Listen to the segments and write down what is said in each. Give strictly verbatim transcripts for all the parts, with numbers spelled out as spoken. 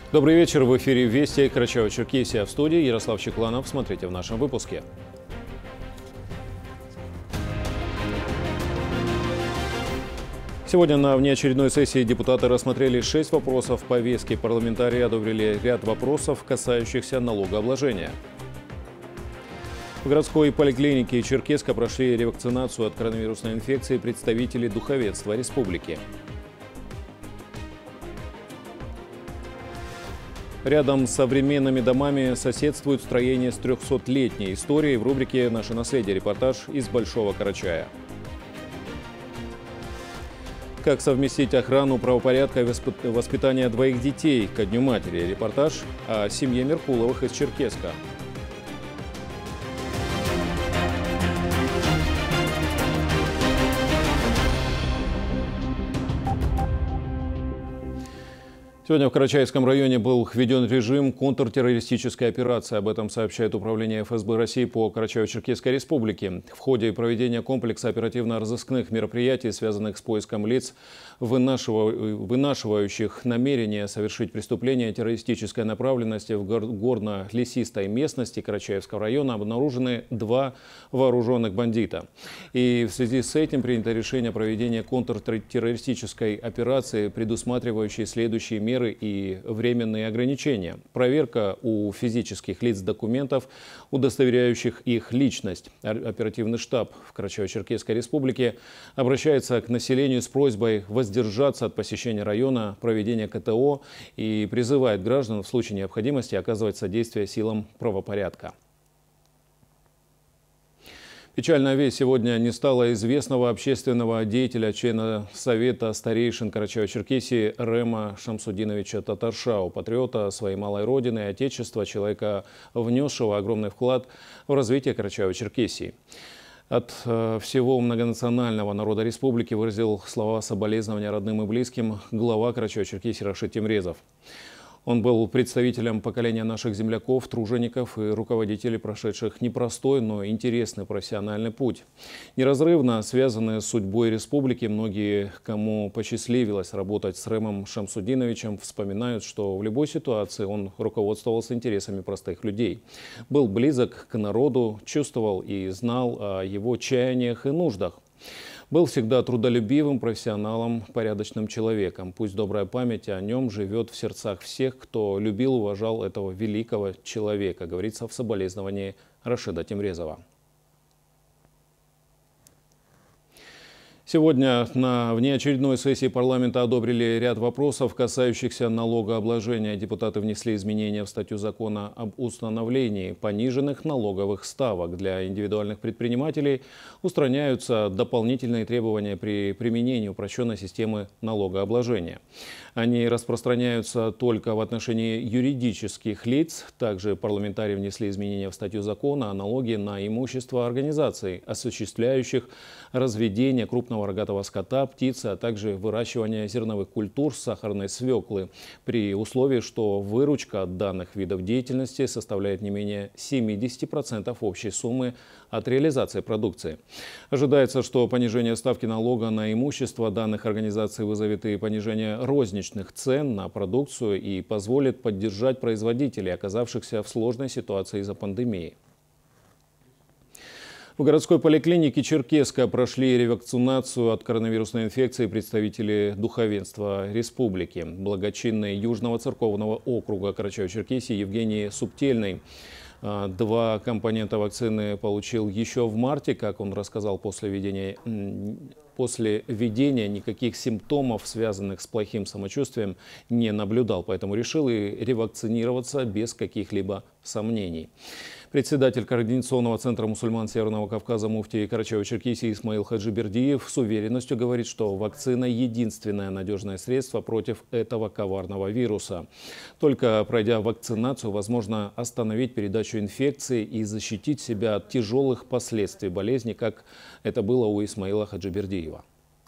Добрый вечер. В эфире «Вести» Карачаево-Черкесия. В студии Ярослав Чекланов. Смотрите в нашем выпуске. Сегодня на внеочередной сессии депутаты рассмотрели шесть вопросов повестки. Парламентарии одобрили ряд вопросов, касающихся налогообложения. В городской поликлинике Черкесска прошли ревакцинацию от коронавирусной инфекции представители духовенства республики. Рядом с современными домами соседствует строение с трехсотлетней историей. В рубрике «Наше наследие» репортаж из Большого Карачая. Как совместить охрану правопорядка и воспитание двоих детей ко Дню матери? Репортаж о семье Меркуловых из Черкесска. Сегодня в Карачаевском районе был введен режим контртеррористической операции. Об этом сообщает Управление эф эс бэ России по Карачаево-Черкесской республике. В ходе проведения комплекса оперативно-розыскных мероприятий, связанных с поиском лиц, вынашивающих намерение совершить преступление террористической направленности в горно-лесистой местности Карачаевского района, обнаружены два вооруженных бандита. И в связи с этим принято решение проведения контртеррористической операции, предусматривающей следующие меры и временные ограничения. Проверка у физических лиц документов, удостоверяющих их личность. Оперативный штаб в Карачаево-Черкесской республике обращается к населению с просьбой воздержаться от посещения района, проведения ка тэ о и призывает граждан в случае необходимости оказывать содействие силам правопорядка. Печальная весть. Сегодня не стало известного общественного деятеля, члена Совета старейшин Карачаево-Черкесии Рема Шамсудиновича Татаршау, патриота своей малой родины и отечества, человека, внесшего огромный вклад в развитие Карачаево-Черкесии. От э, всего многонационального народа республики выразил слова соболезнования родным и близким глава Карачаево-Черкесии Рашид Темрезов. Он был представителем поколения наших земляков, тружеников и руководителей, прошедших непростой, но интересный профессиональный путь. Неразрывно связанные с судьбой республики, многие, кому посчастливилось работать с Ремом Шамсудиновичем, вспоминают, что в любой ситуации он руководствовался интересами простых людей. Был близок к народу, чувствовал и знал о его чаяниях и нуждах. Был всегда трудолюбивым профессионалом, порядочным человеком. Пусть добрая память о нем живет в сердцах всех, кто любил и уважал этого великого человека, говорится в соболезновании Рашида Темрезова. Сегодня на внеочередной сессии парламента одобрили ряд вопросов, касающихся налогообложения. Депутаты внесли изменения в статью закона об установлении пониженных налоговых ставок. Для индивидуальных предпринимателей устраняются дополнительные требования при применении упрощенной системы налогообложения. Они распространяются только в отношении юридических лиц. Также парламентарии внесли изменения в статью закона о налоге на имущество организаций, осуществляющих разведение крупного рогатого скота, птицы, а также выращивание зерновых культур сахарной свеклы, при условии, что выручка от данных видов деятельности составляет не менее семидесяти процентов общей суммы от реализации продукции. Ожидается, что понижение ставки налога на имущество данных организаций вызовет и понижение розничных цен на продукцию и позволит поддержать производителей, оказавшихся в сложной ситуации из-за пандемии. В городской поликлинике Черкесска прошли ревакцинацию от коронавирусной инфекции представители духовенства республики. Благочинный Южного церковного округа Карачаево-Черкесии Евгений Субтельный два компонента вакцины получил еще в марте. Как он рассказал, после введения, после введения никаких симптомов, связанных с плохим самочувствием, не наблюдал. Поэтому решил и ревакцинироваться без каких-либо сомнений. Председатель Координационного центра мусульман Северного Кавказа муфтий Карачаево-Черкесии Исмаил Хаджибердиев с уверенностью говорит, что вакцина – единственное надежное средство против этого коварного вируса. Только пройдя вакцинацию, возможно остановить передачу инфекции и защитить себя от тяжелых последствий болезни, как это было у Исмаила Хаджибердиева.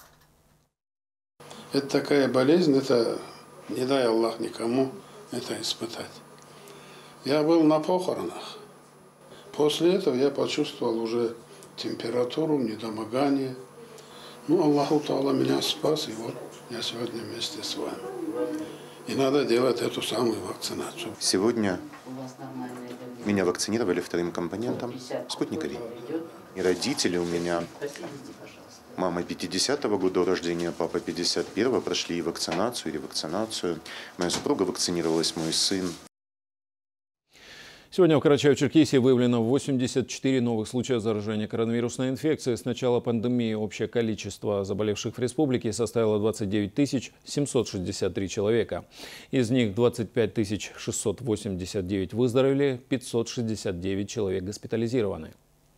Это такая болезнь, это не дай Аллах никому это испытать. Я был на похоронах. После этого я почувствовал уже температуру, недомогание. Ну, Аллаху Та'ала меня спас, и вот я сегодня вместе с вами. И надо делать эту самую вакцинацию. Сегодня меня вакцинировали вторым компонентом спутника Ви. И родители у меня, мама пятидесятого года рождения, папа пятьдесят первого, прошли и вакцинацию, и ревакцинацию. Моя супруга вакцинировалась, мой сын. Сегодня в Карачаево-Черкесии выявлено восемьдесят четыре новых случая заражения коронавирусной инфекцией. С начала пандемии общее количество заболевших в республике составило двадцать девять тысяч семьсот шестьдесят три человека. Из них двадцать пять тысяч шестьсот восемьдесят девять выздоровели, пятьсот шестьдесят девять человек госпитализированы.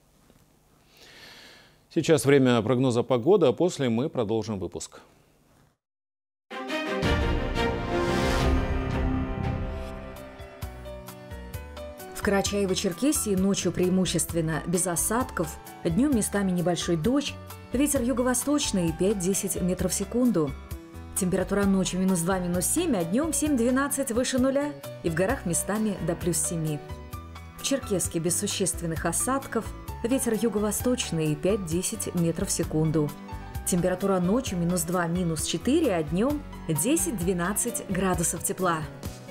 Сейчас время прогноза погоды, а после мы продолжим выпуск. В Карачаево-Черкесии ночью преимущественно без осадков, днем местами небольшой дождь, ветер юго-восточный пять-десять метров в секунду. Температура ночью минус два, минус семь, а днем семь-двенадцать выше нуля и в горах местами до плюс семи. В Черкесске без существенных осадков, ветер юго-восточный пять-десять метров в секунду. Температура ночью минус два, минус четыре, а днем десять-двенадцать градусов тепла.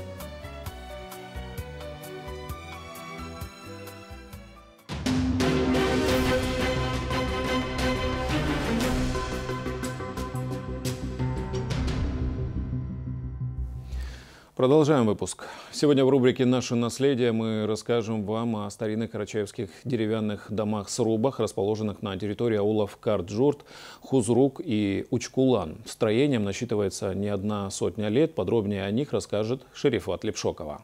Продолжаем выпуск. Сегодня в рубрике «Наше наследие» мы расскажем вам о старинных карачаевских деревянных домах-срубах, расположенных на территории аулов Карджурт, Хузрук и Учкулан. Строением насчитывается не одна сотня лет. Подробнее о них расскажет Шерифат Лепшокова.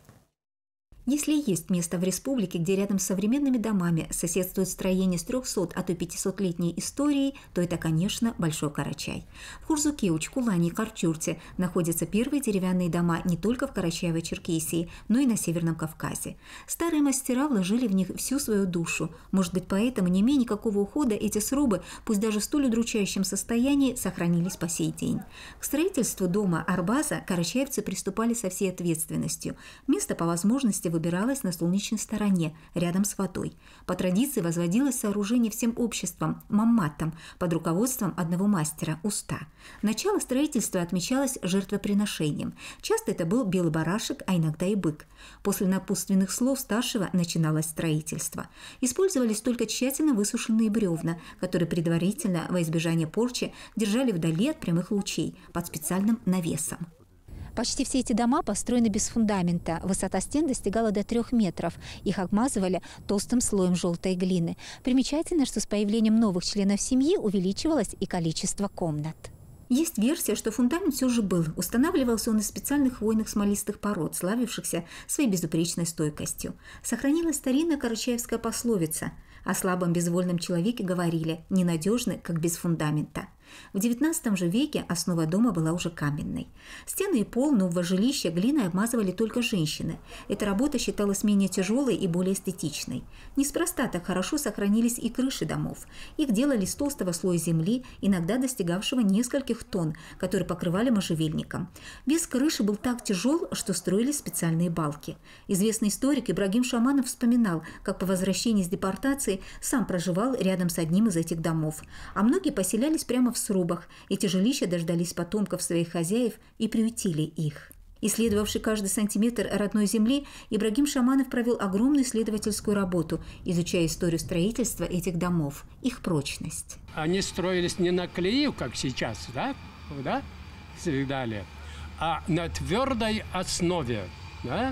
Если есть место в республике, где рядом с современными домами соседствуют строения с трехсот, а то пятисотлетней историей, то это, конечно, Большой Карачай. В Хурзуке, Учкулане и Карчурте находятся первые деревянные дома не только в Карачаево-Черкесии, но и на Северном Кавказе. Старые мастера вложили в них всю свою душу. Может быть, поэтому, не имея никакого ухода, эти срубы, пусть даже в столь удручающем состоянии, сохранились по сей день. К строительству дома Арбаза карачаевцы приступали со всей ответственностью. Место, по возможности, выбиралась на солнечной стороне, рядом с водой. По традиции возводилось сооружение всем обществом, мамматом, под руководством одного мастера – уста. Начало строительства отмечалось жертвоприношением. Часто это был белый барашек, а иногда и бык. После напутственных слов старшего начиналось строительство. Использовались только тщательно высушенные бревна, которые предварительно, во избежание порчи, держали вдали от прямых лучей, под специальным навесом. Почти все эти дома построены без фундамента. Высота стен достигала до трех метров. Их обмазывали толстым слоем желтой глины. Примечательно, что с появлением новых членов семьи увеличивалось и количество комнат. Есть версия, что фундамент все же был. Устанавливался он из специальных хвойных смолистых пород, славившихся своей безупречной стойкостью. Сохранилась старинная карачаевская пословица. О слабом безвольном человеке говорили «ненадежны, как без фундамента». В девятнадцатом же веке основа дома была уже каменной. Стены и пол нового жилища глиной обмазывали только женщины. Эта работа считалась менее тяжелой и более эстетичной. Неспроста так хорошо сохранились и крыши домов. Их делали из толстого слоя земли, иногда достигавшего нескольких тонн, которые покрывали можжевельником. Вес крыши был так тяжел, что строили специальные балки. Известный историк Ибрагим Шаманов вспоминал, как по возвращении с депортации сам проживал рядом с одним из этих домов. А многие поселялись прямо в срубах. Эти жилища дождались потомков своих хозяев и приютили их. Исследовавший каждый сантиметр родной земли, Ибрагим Шаманов провел огромную исследовательскую работу, изучая историю строительства этих домов, их прочность. Они строились не на клею, как сейчас, да, да? Далее, а на твердой основе. Да?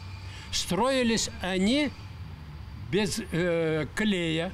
Строились они без э, клея,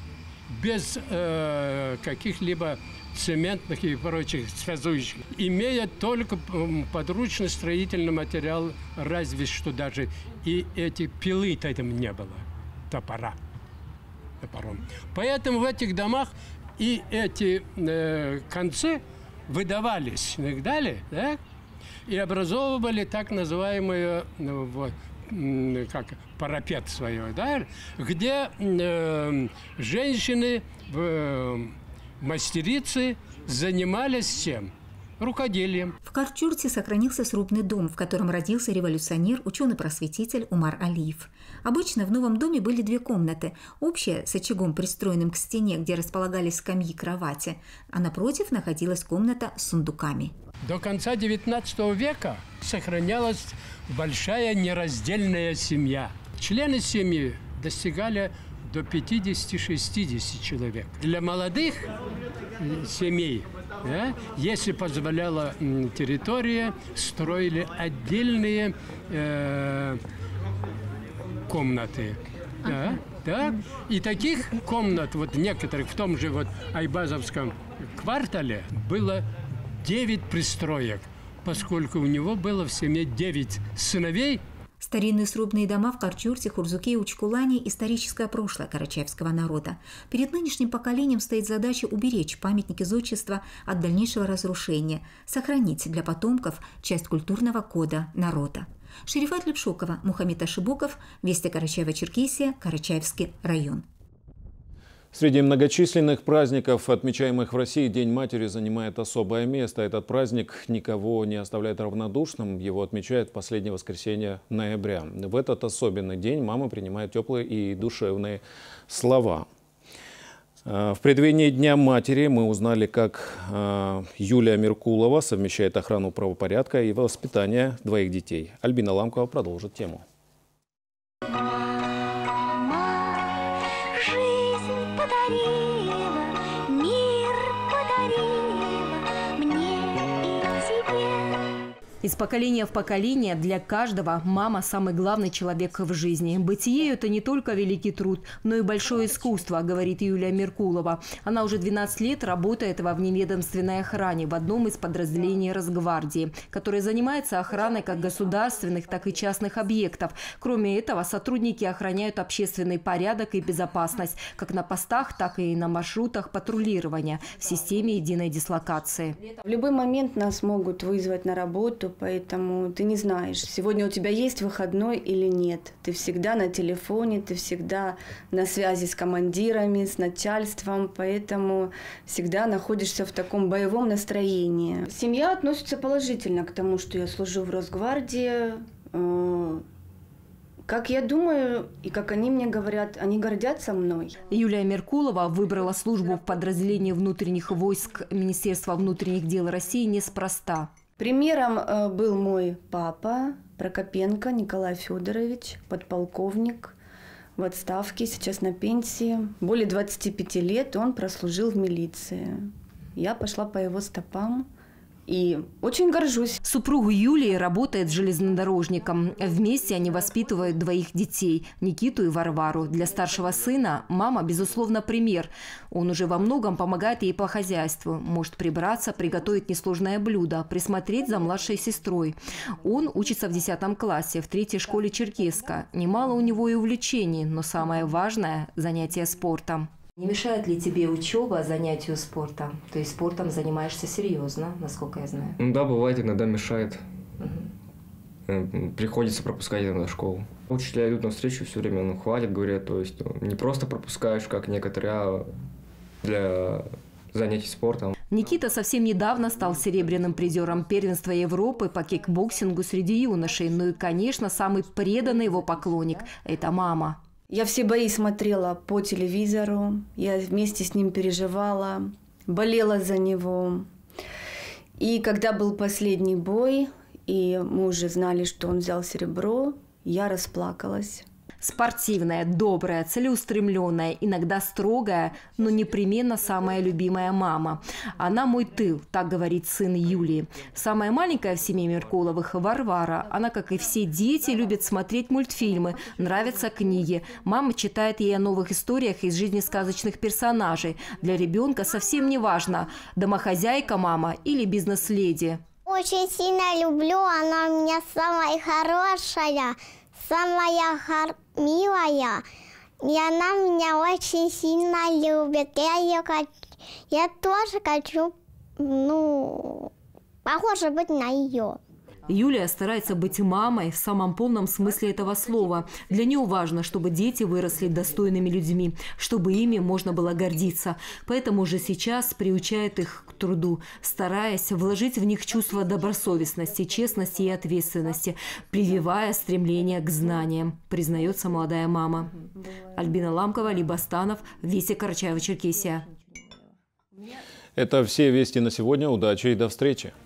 без э, каких-либо цементных и прочих связующих, имея только подручный строительный материал, разве что даже и эти пилы-то там не было, топора, топором. Поэтому в этих домах и эти э, концы выдавались, далее, да, и образовывали так называемые ну, вот, как парапет свой, да, где э, женщины в мастерицы занимались чем? рукоделием. В Карчурте сохранился срубный дом, в котором родился революционер, ученый-просветитель Умар Алиев. Обычно в новом доме были две комнаты. Общая с очагом, пристроенным к стене, где располагались скамьи и кровати, а напротив находилась комната с сундуками. До конца девятнадцатого века сохранялась большая нераздельная семья. Члены семьи достигали до пятидесяти-шестидесяти человек. Для молодых семей, да, если позволяла территория, строили отдельные э, комнаты. Да, да. И таких комнат, вот некоторых в том же вот Айбазовском квартале было девять пристроек, поскольку у него было в семье девять сыновей. Старинные срубные дома в Карчурте, Хурзуке и Учкулане – историческое прошлое карачаевского народа. Перед нынешним поколением стоит задача уберечь памятники зодчества от дальнейшего разрушения, сохранить для потомков часть культурного кода народа. Шерифат Лепшукова, Мухаммед Ашибуков, Вести Карачаево-Черкесия, Карачаевский район. Среди многочисленных праздников, отмечаемых в России, День матери занимает особое место. Этот праздник никого не оставляет равнодушным. Его отмечают в последнее воскресенье ноября. В этот особенный день мама принимает теплые и душевные слова. В преддверии Дня матери мы узнали, как Юлия Меркулова совмещает охрану правопорядка и воспитание двоих детей. Альбина Ламкова продолжит тему. Из поколения в поколение для каждого мама – самый главный человек в жизни. Быть ею – это не только великий труд, но и большое искусство, говорит Юлия Меркулова. Она уже двенадцать лет работает во вневедомственной охране в одном из подразделений Росгвардии, которое занимается охраной как государственных, так и частных объектов. Кроме этого, сотрудники охраняют общественный порядок и безопасность как на постах, так и на маршрутах патрулирования в системе единой дислокации. В любой момент нас могут вызвать на работу. Поэтому ты не знаешь, сегодня у тебя есть выходной или нет. Ты всегда на телефоне, ты всегда на связи с командирами, с начальством, поэтому всегда находишься в таком боевом настроении. Семья относится положительно к тому, что я служу в Росгвардии. Как я думаю, и как они мне говорят, они гордятся мной. Юлия Меркулова выбрала службу в подразделении внутренних войск Министерства внутренних дел России неспроста. Примером был мой папа Прокопенко Николай Федорович, подполковник в отставке, сейчас на пенсии. Более двадцати пяти лет он прослужил в милиции. Я пошла по его стопам. И очень горжусь. Супруг Юлии работает железнодорожником. Вместе они воспитывают двоих детей – Никиту и Варвару. Для старшего сына мама, безусловно, пример. Он уже во многом помогает ей по хозяйству. Может прибраться, приготовить несложное блюдо, присмотреть за младшей сестрой. Он учится в десятом классе, в третьей школе Черкесска. Немало у него и увлечений, но самое важное – занятие спортом. Не мешает ли тебе учеба занятию спортом? То есть спортом занимаешься серьезно, насколько я знаю? Ну да, бывает, иногда мешает. Угу. Приходится пропускать иногда школу. Учителя идут навстречу все время, ну хвалят, говорят, то есть ну, не просто пропускаешь, как некоторые, а для занятий спортом. Никита совсем недавно стал серебряным призером первенства Европы по кикбоксингу среди юношей. Ну и, конечно, самый преданный его поклонник – это мама. Я все бои смотрела по телевизору, я вместе с ним переживала, болела за него. И когда был последний бой, и мы уже знали, что он взял серебро, я расплакалась. Спортивная, добрая, целеустремленная, иногда строгая, но непременно самая любимая мама. Она мой тыл, так говорит сын Юлии. Самая маленькая в семье Меркуловых – Варвара. Она, как и все дети, любит смотреть мультфильмы, нравятся книги. Мама читает ей о новых историях из жизни сказочных персонажей. Для ребенка совсем не важно, домохозяйка мама или бизнес-леди. Очень сильно люблю, она у меня самая хорошая. Самая хор... милая, и она меня очень сильно любит. Я ее хочу, я тоже хочу, ну, похоже быть на ее. Юлия старается быть мамой в самом полном смысле этого слова. Для нее важно, чтобы дети выросли достойными людьми, чтобы ими можно было гордиться. Поэтому уже сейчас приучает их к труду, стараясь вложить в них чувство добросовестности, честности и ответственности, прививая стремление к знаниям, признается молодая мама. Альбина Ламкова, Либастанов, Вести, Карачаево-Черкесия. Это все вести на сегодня. Удачи и до встречи.